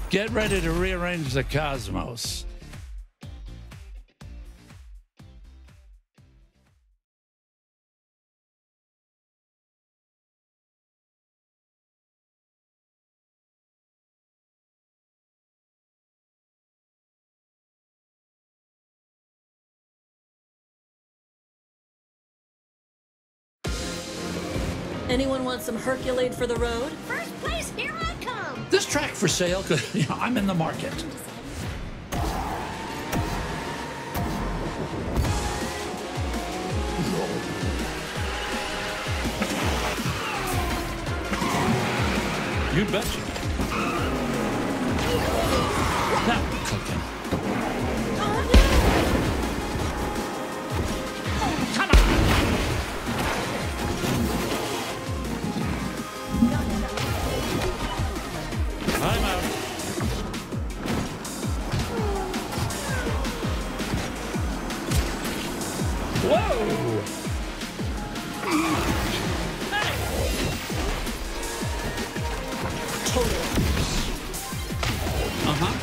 Get ready to rearrange the cosmos. Anyone want some Herculade for the road? First place, here I come! This track for sale, because I'm in the market. You betcha. Now we're cooking. Come on! I'm out. Whoa! Uh-huh.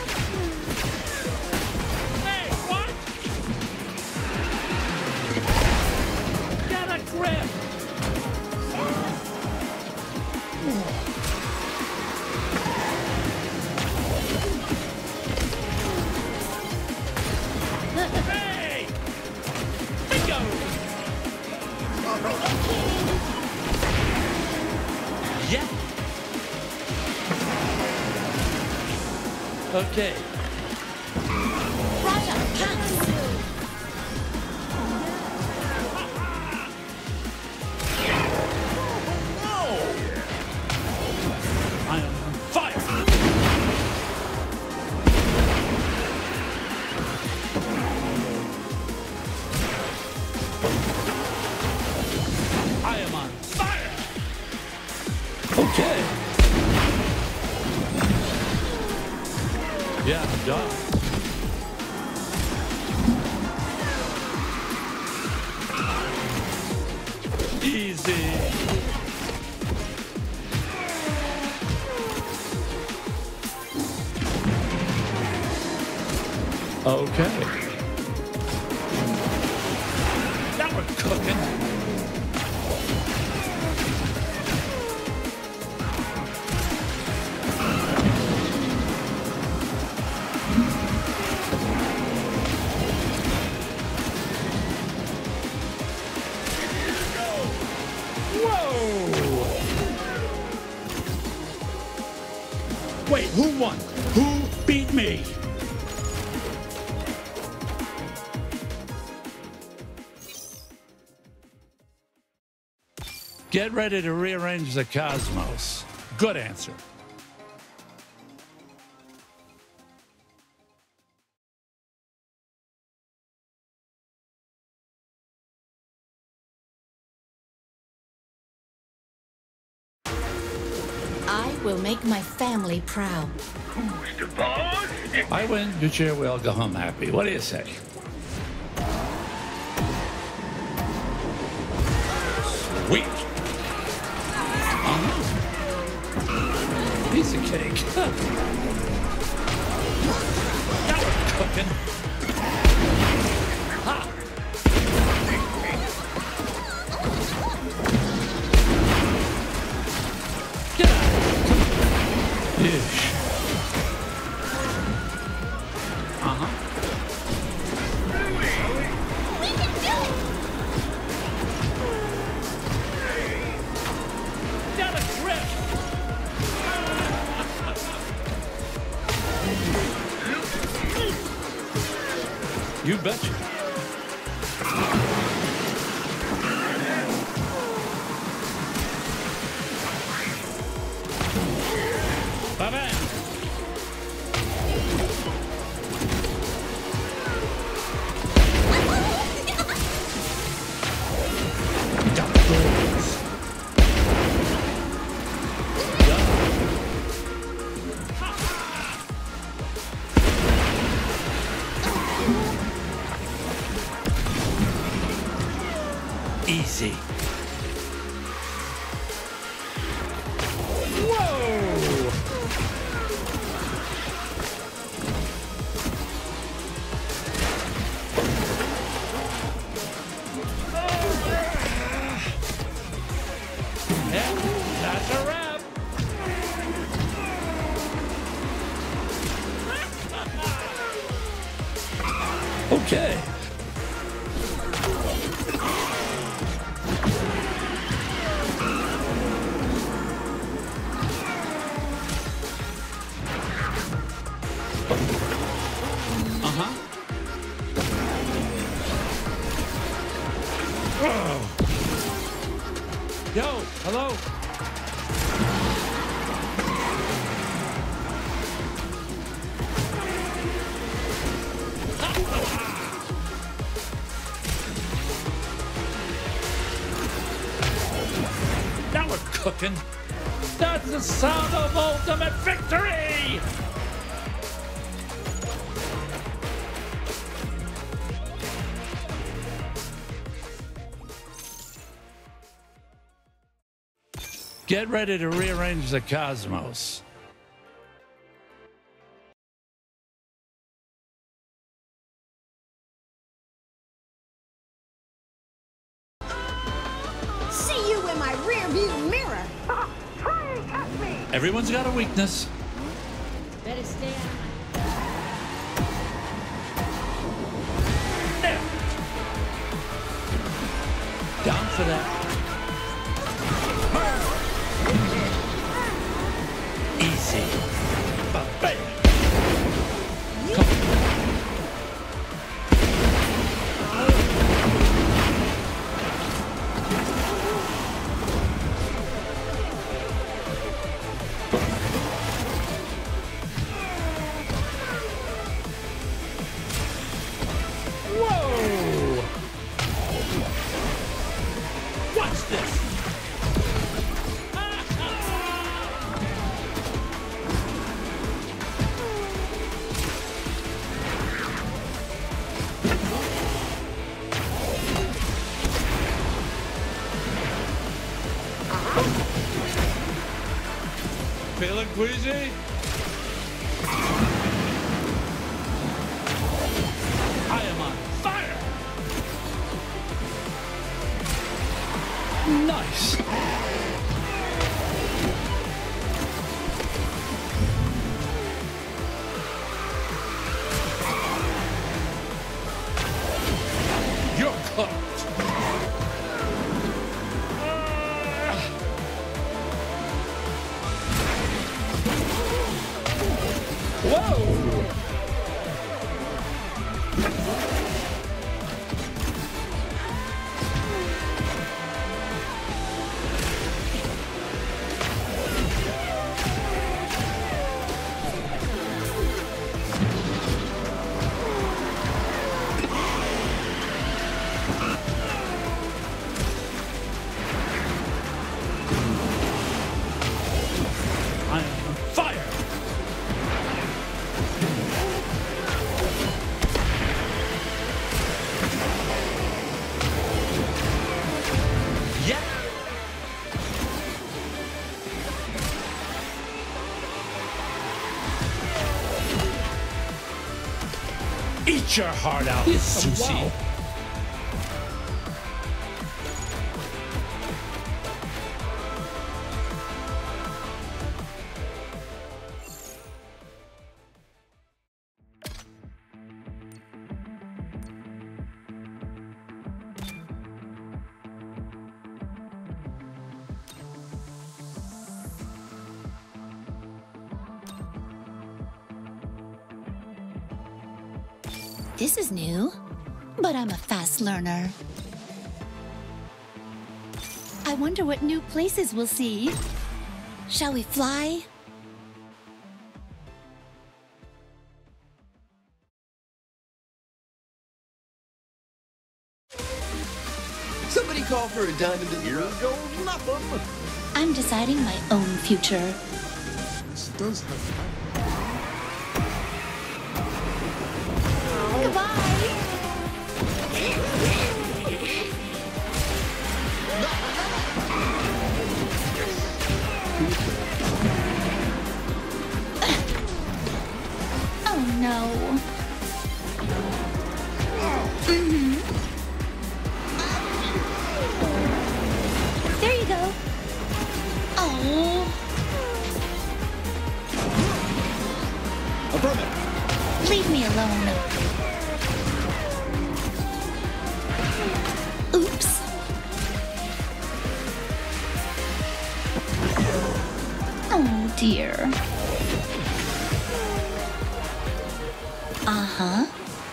Hey, what? Get a grip! Hey! Bingo! Yeah. Okay. Right up, pants! I am on fire! I am on fire! Okay. Yeah, I'm done. Easy. Okay. Now we're cooking. Whoa! Wait, who won? Who beat me? Get ready to rearrange the cosmos. Good answer. I will make my family proud. Who's the boss? I win, you cheer, we all go home happy. What do you say? Sweet. Piece of cake. Now we're cooking. Ha! Get out. Ish. Uh-huh. We can do it! Get a grip. You betcha. Bye-bye. Easy. Whoa! Okay. Yo, hello. Now we're cooking. That's the sound of ultimate victory! Get ready to rearrange the cosmos. See you in my rearview mirror. Everyone's got a weakness. Better stay out. There. Down for that. Easy. Ba-bam. Whoa! Watch this. Feeling queasy? I am on fire! Nice! You're cooked! Whoa! I am on fire! Yeah! Eat your heart out, Susie! Wow. This is new, but I'm a fast learner. I wonder what new places we'll see. Shall we fly? Somebody call for a diamond in the Here rough. goes nothing. I'm deciding my own future. This does have Goodbye! Oh no. There you go. Oh. affirmative. Leave me alone. dear. Uh-huh.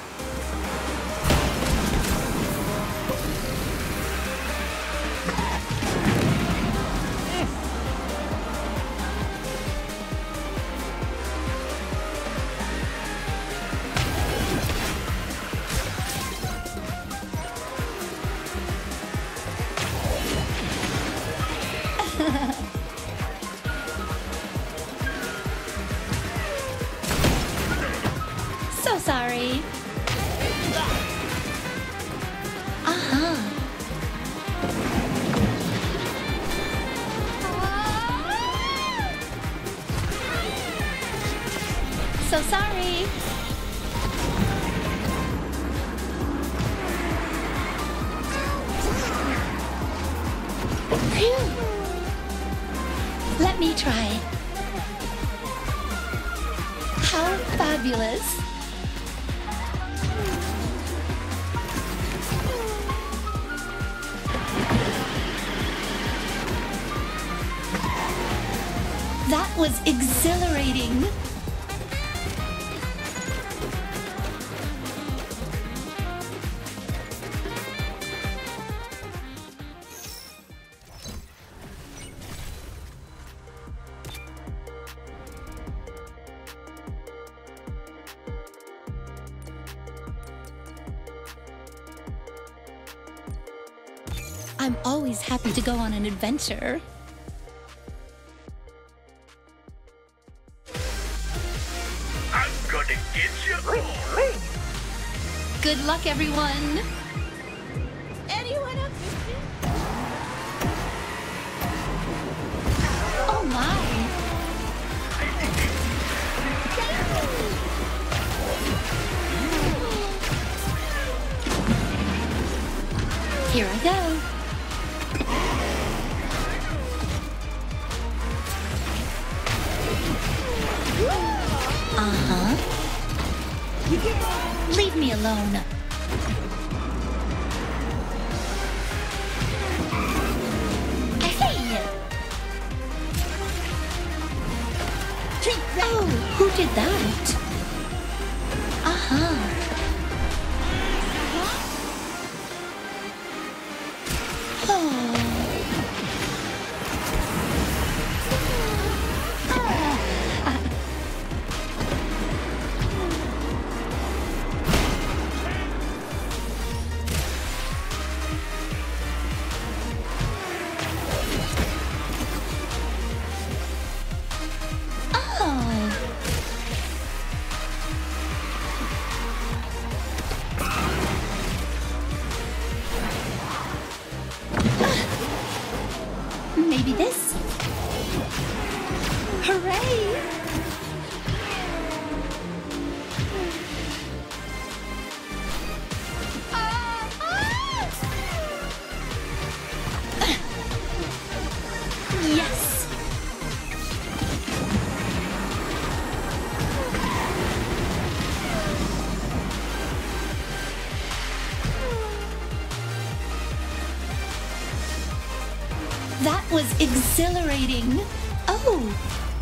So sorry. Uh-huh. So sorry. Phew. Let me try. How fabulous. That was exhilarating. I'm always happy to go on an adventure. I'm gonna get you all. Good luck, everyone. Anyone else? Oh my. Here I go. Uh-huh. Leave me alone. Hey! Oh, who did that? Uh-huh. Oh. Maybe this? Hooray! Yes! That was exhilarating. Oh,